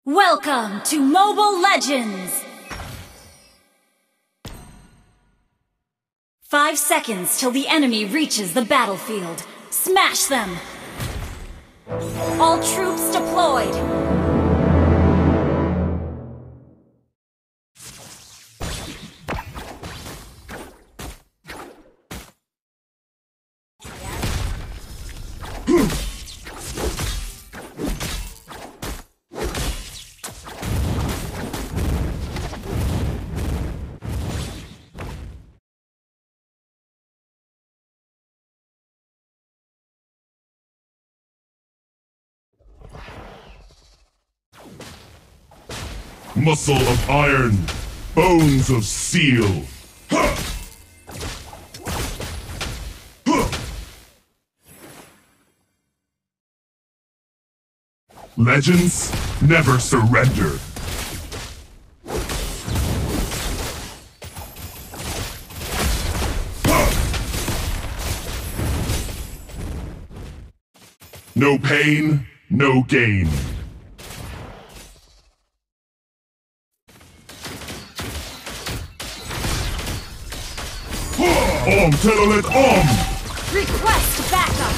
Welcome to Mobile Legends! 5 seconds till the enemy reaches the battlefield. Smash them! All troops deployed! Muscle of iron, bones of steel. Legends never surrender. No pain, no gain. Om Telolet Om! Request backup!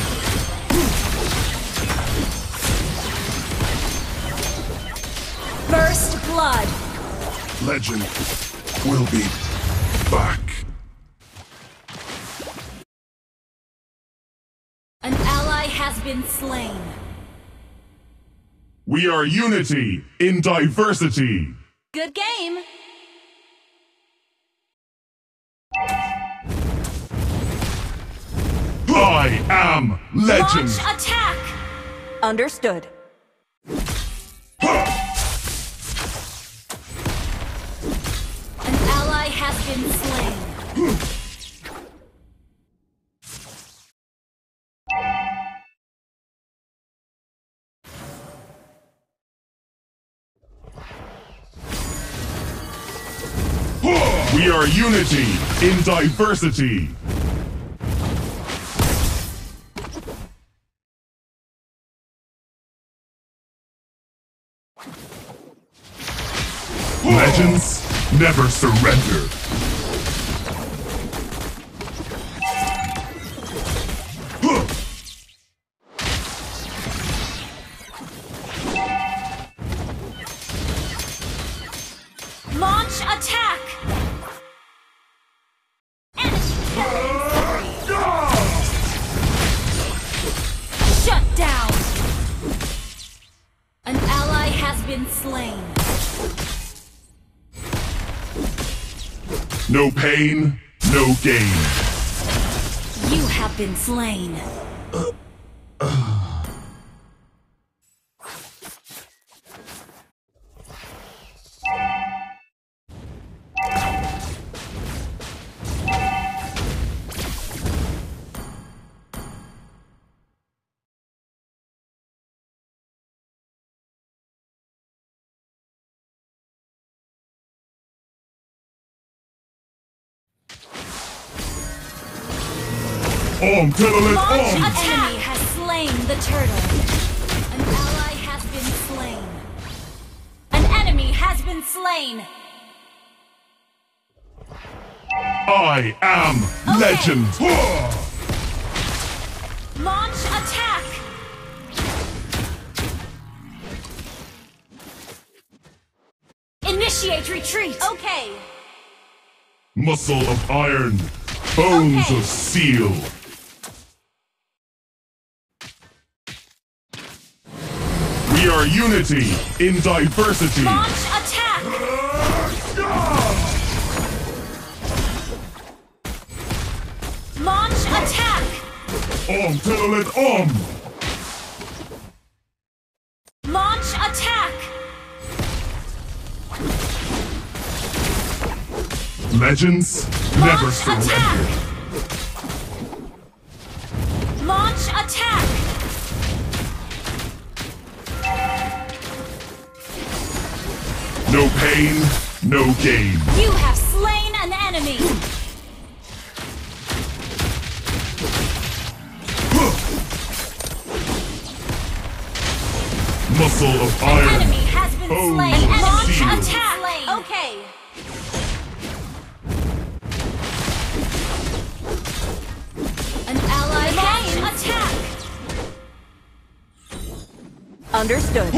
First blood! Legend will be back. An ally has been slain. We are unity in diversity. Good game! I am legend. Launch attack! Understood. An ally has been slain. We are unity in diversity. Legends never surrender. Launch attack! Shut down! An ally has been slain. No pain, no gain. You have been slain. Om Telolet Launch Om! attack! An enemy has slain the turtle. An ally has been slain. An enemy has been slain. I am legend. Launch attack! Initiate retreat! Okay. Muscle of iron, bones Okay. of steel. We are unity in diversity. Launch attack! Launch attack! Om Telolet Om! Launch attack! Legends never Launch surrender. attack! Launch attack! No pain, no gain. You have slain an enemy! Muscle of An iron, enemy has been been Bones slain. of An enemy steel. has been slain. Okay. An ally launch attack. Understood.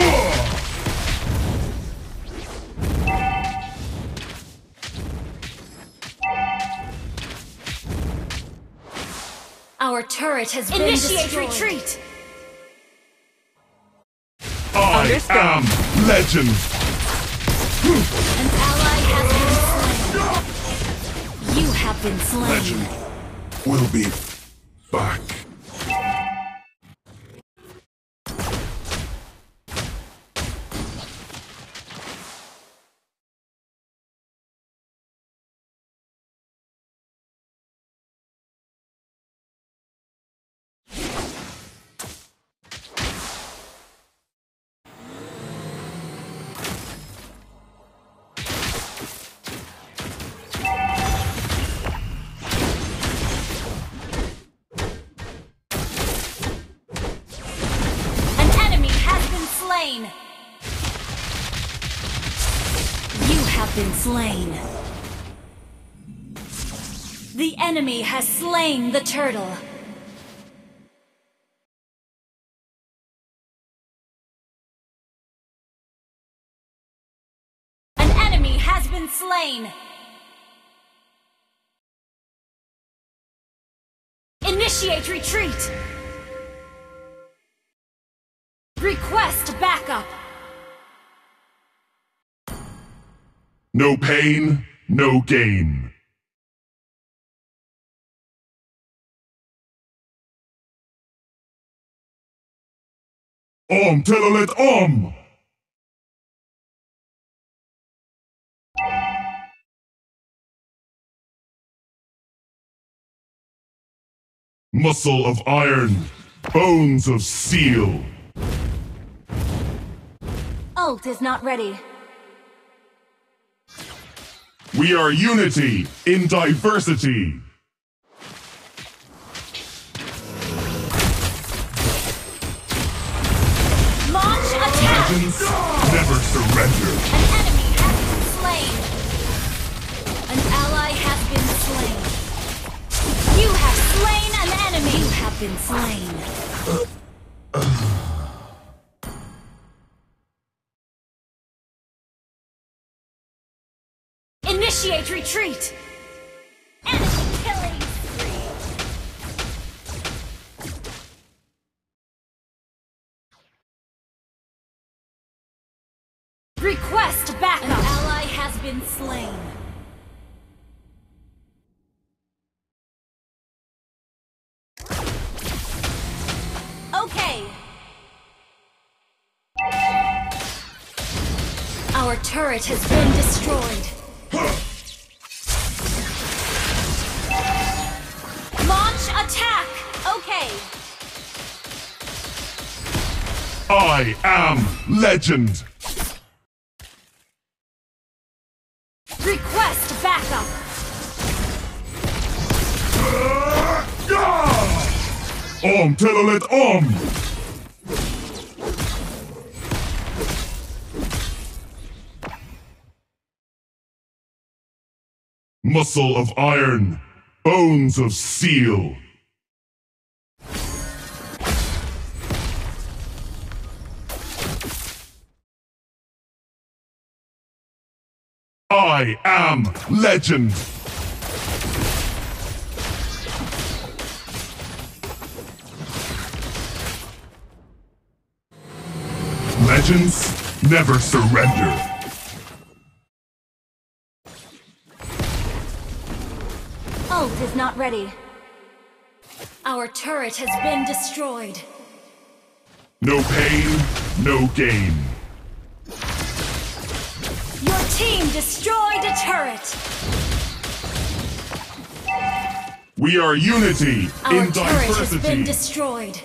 Our turret has been destroyed. Initiate retreat. I Understood. am legend. An ally has been slain. You have been slain. Legend will be back. An enemy has been slain. You have been slain. The enemy has slain the turtle. An enemy has been slain. Initiate retreat. Request backup. No pain, no gain. Telolet Om! Muscle of iron, bones of steel. Ult is not ready. We are unity in diversity. Launch attack. Legends never surrender. An enemy has been slain. An ally has been slain. You have slain an enemy. You have been slain. Initiate retreat. Enemy killing spree. Request backup. An ally has been slain. Okay. Our turret has been destroyed. Launch attack. Okay. I am legend. Request backup. Telolet Om! Muscle of iron, bones of steel. I am legend. Legends never surrender. Ult is not ready. Our turret has been destroyed. No pain, no gain. Your team destroyed a turret. We are unity Our in turret has been diversity. destroyed.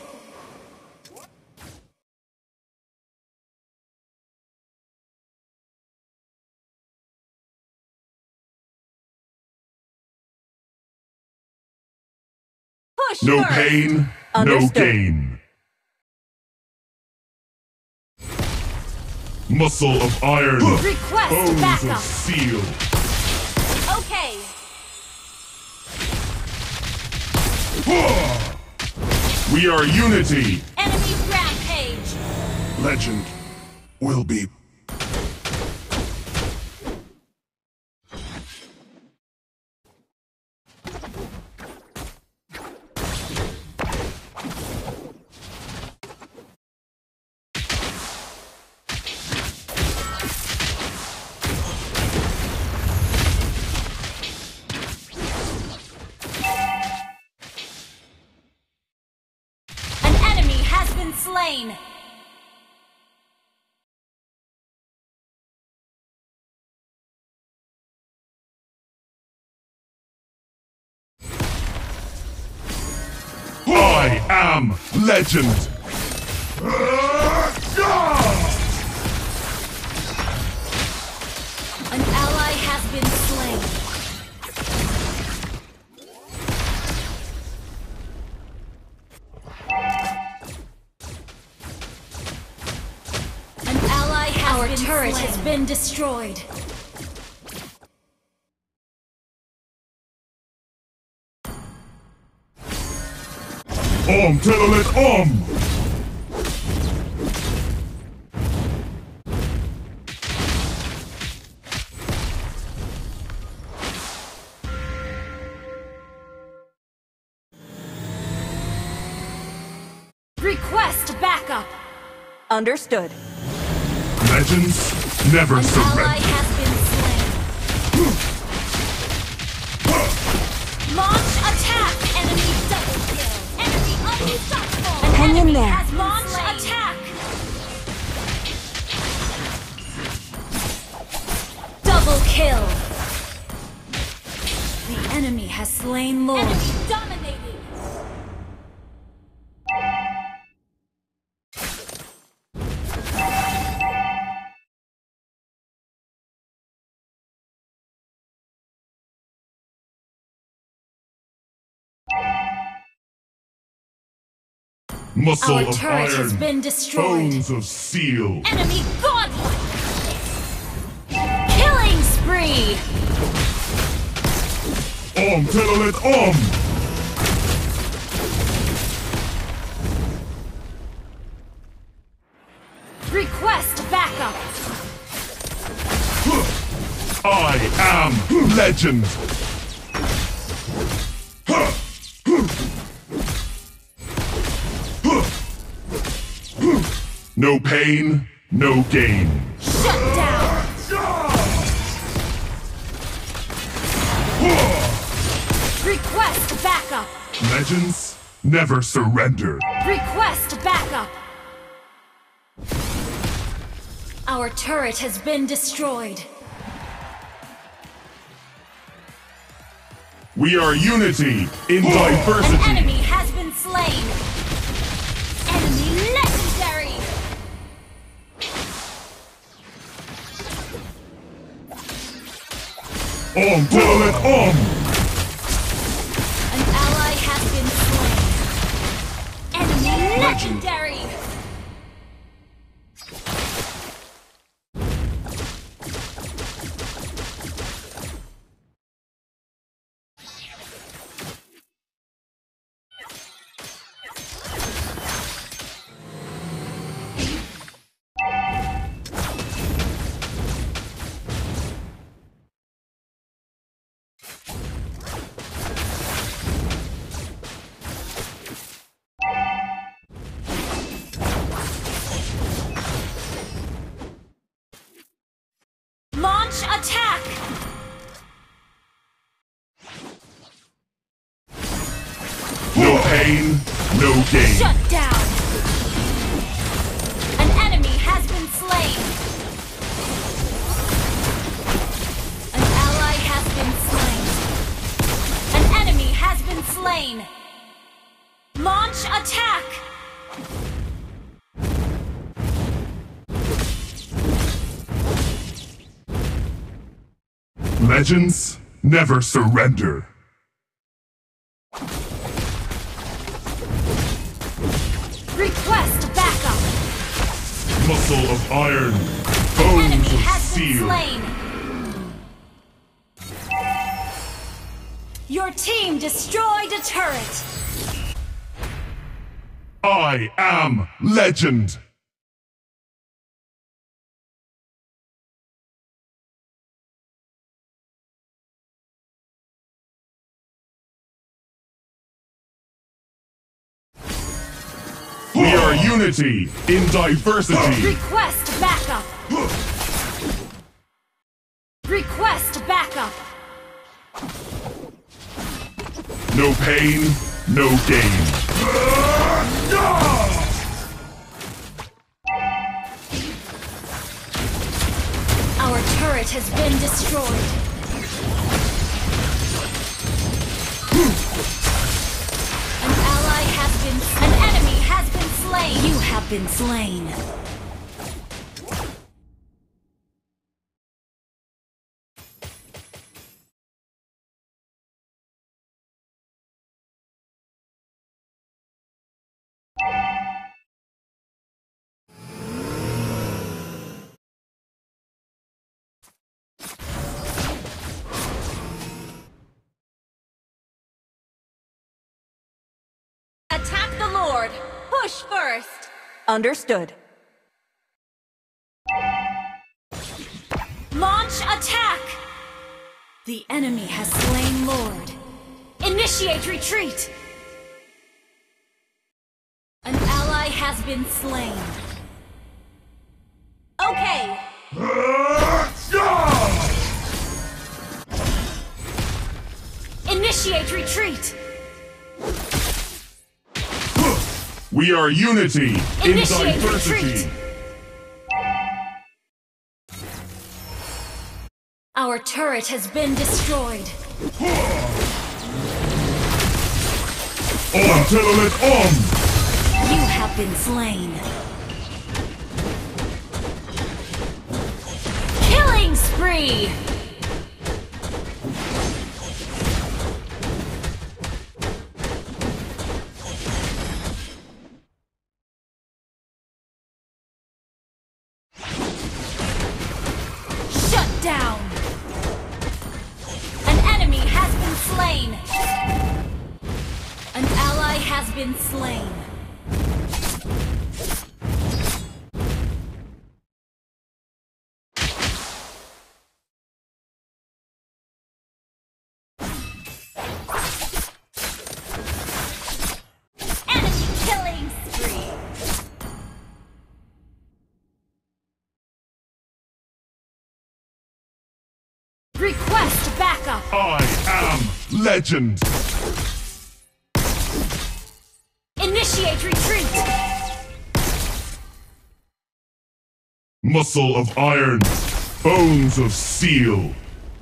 Push No first. pain, no Understood. gain. Muscle of iron. Request Bones of backup. steel. Okay. We are unity. Enemy rampage. Legend will be. An enemy has been slain. I am legend. An ally has been slain. An ally has Our been turret slain. has been destroyed. Telolet Request backup. Understood. Legends never An ally surrender. has been slain. Launch attack. Enemy double kill. Enemy unstoppable. An Hang in enemy there. has launch attack. Double kill. The enemy has slain Lord. Enemy dominating. Muscle Our of turret iron. has been destroyed. Bones of steel. Enemy godlike. Killing spree. Telolet Request backup. I am legend. No pain, no gain. Shut down. Request backup. Legends never surrender. Request backup. Our turret has been destroyed. We are unity in An diversity. enemy has been slain. Enemy legendary. Telolet An ally has been slain. Enemy legendary. Launch attack. No pain, no gain. Shut down. An enemy has been slain. An ally has been slain. An enemy has been slain. Launch attack. Legends never surrender. Request backup. Muscle of iron. An enemy Bones of has been steel. slain. Your team destroyed a turret. I am legend. We are unity in diversity. Request backup. Request backup. No pain, no gain. Our turret has been destroyed. An enemy has been slain. You have been slain. Attack the Lord. Push first. Understood. Launch attack! The enemy has slain Lord. Initiate retreat! An ally has been slain. Okay. Initiate retreat! We are unity in Initiate diversity. retreat. Our turret has been destroyed. On! You have been slain. Killing spree! Shut down! An enemy has been slain! An ally has been slain. Enemy killing spree! Request backup! I am legend. Initiate retreat! Muscle of iron, bones of steel.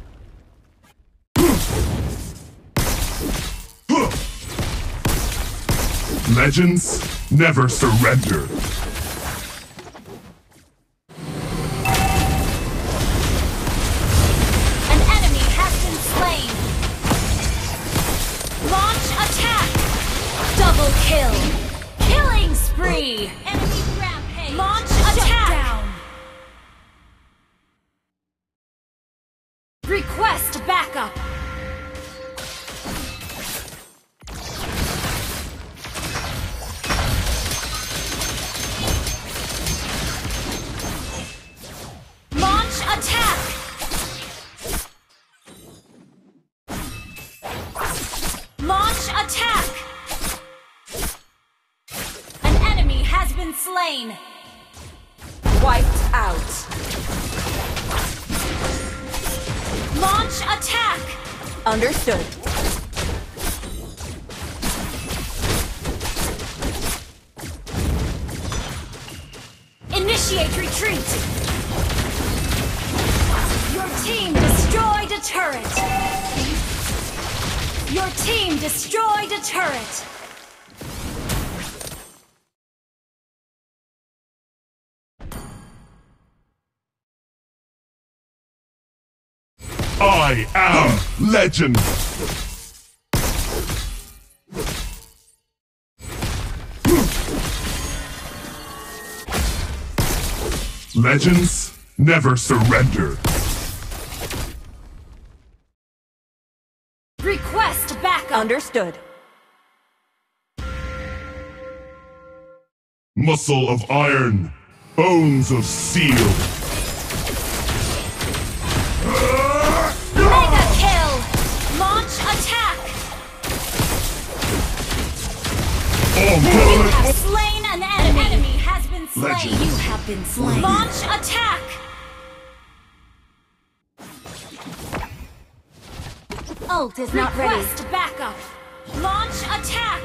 Legends never surrender. An enemy has been slain! Launch attack! Double kill! Killing spree! Enemy rampage. Launch Shut attack! down. Request backup! Launch attack! Launch attack! An enemy has been slain! Wiped out. Launch attack! Understood. Initiate retreat! Your team destroyed a turret! Your team destroyed a turret! I am legend. Legends Never surrender. Request backup. Understood. Muscle of iron, bones of steel. Mega kill. Launch attack. You have slain an enemy. An enemy has been slain. Legend. You have been slain. Launch attack. Ult is not ready. Request backup. Launch attack.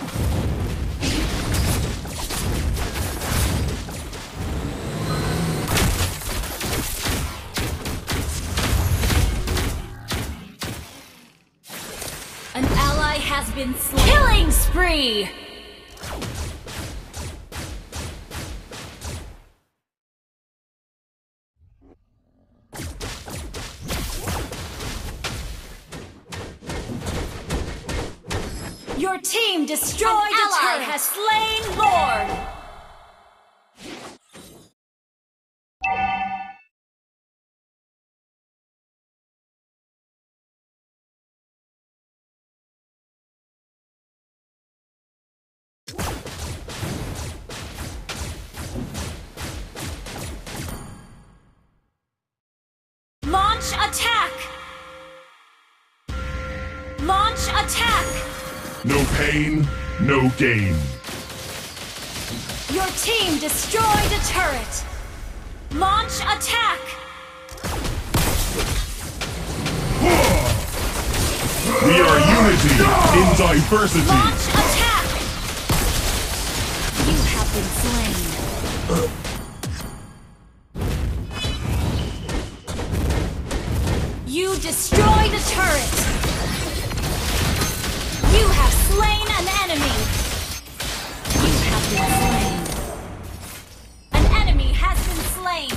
An ally has been slain. Killing spree. Your team destroyed An a ally turret. Has slain Lord. Launch attack. Launch attack. No pain, no gain. Your team destroyed a turret. Launch attack. We are unity in diversity. Launch attack. You have been slain. You destroyed a turret. You have slain an enemy. You have been slain. An enemy has been slain.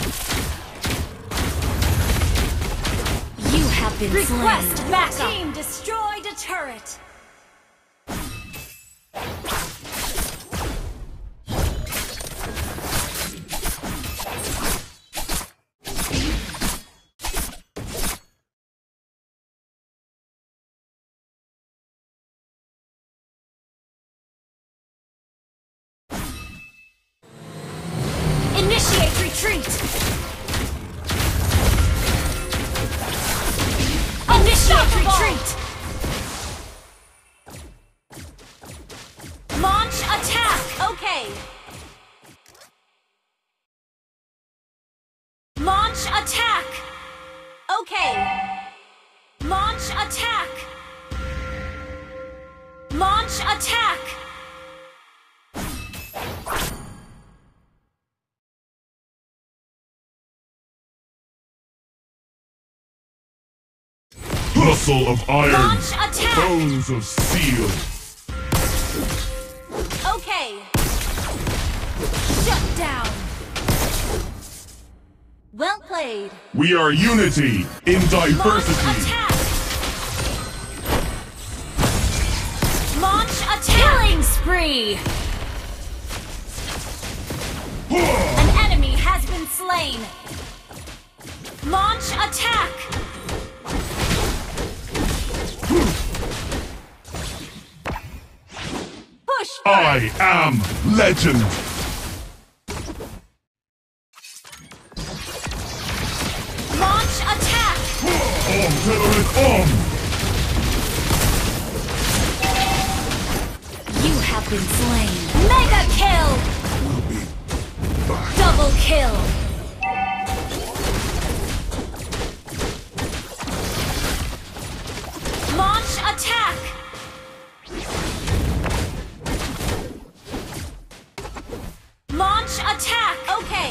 You have been Request slain. backup. Team destroyed a turret. Initiate retreat. Initiate retreat. Launch attack. Okay. Launch attack. Okay. Launch attack. Launch attack. Muscle of iron, Launch attack. bones of steel. Okay. Shut down. Well played. We are unity in Launch diversity. attack. Launch attack. Killing spree. An enemy has been slain. Launch attack. Push. I am legend. Launch attack. You have been slain. Mega kill. Double kill. Launch attack. Launch attack. Okay.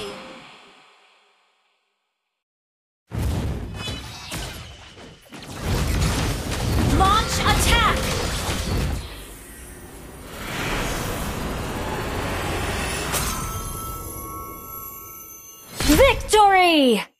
Launch attack. Victory!